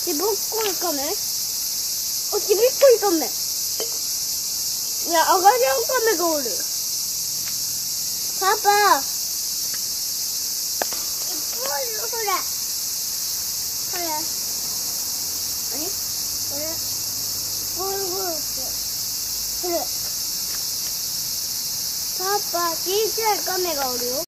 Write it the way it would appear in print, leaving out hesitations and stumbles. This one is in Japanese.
ちぼっこいカメ。お、ちびっこいカメ。いや、赤ちゃんカメがおる。パパ。ほれ。これ。何これ。ゴールゴールって。これ。パパ、小さいカメがおるよ。